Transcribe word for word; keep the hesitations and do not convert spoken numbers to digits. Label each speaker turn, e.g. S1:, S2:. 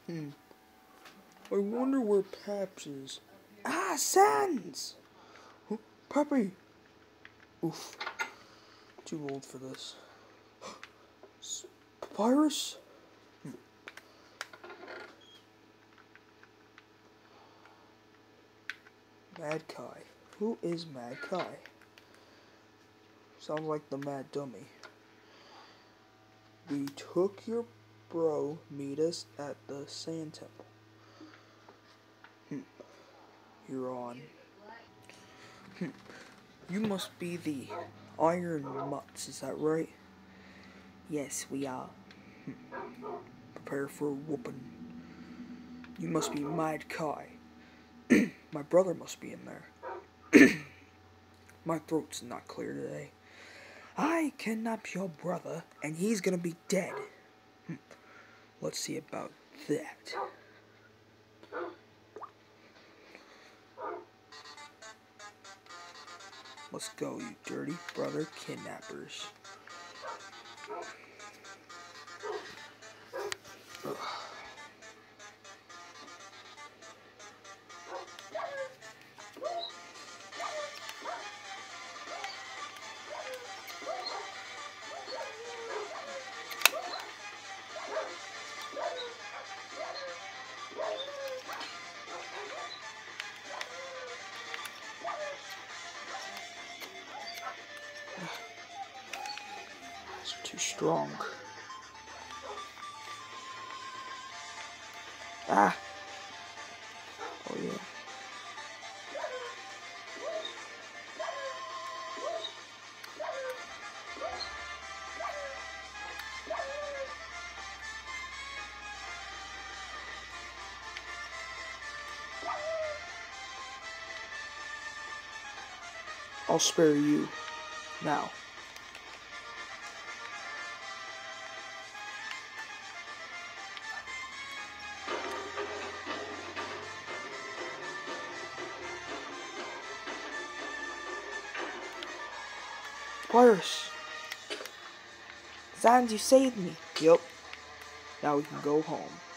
S1: Hmm. I wonder where Paps is. Ah, Sans! Huh? Pappy! Oof. Too old for this. Papyrus? Hmm. Mad Kai. Who is Mad Kai? Sounds like the Mad Dummy. We took your bro, meet us at the Sand Temple. Hmm. You're on. Hmm. You must be the Iron Mutts, is that right? Yes, we are. Hmm. Prepare for a whooping. You must be Mad Kai. My brother must be in there. My throat's not clear today. I kidnapped your brother, and he's gonna be dead. Hmm. Let's see about that. Let's go, you dirty brother kidnappers. Ugh. It's too strong. Ah! Oh yeah. I'll spare you. Now. Papyrus! Sans, you saved me. Yup. Now we can go home.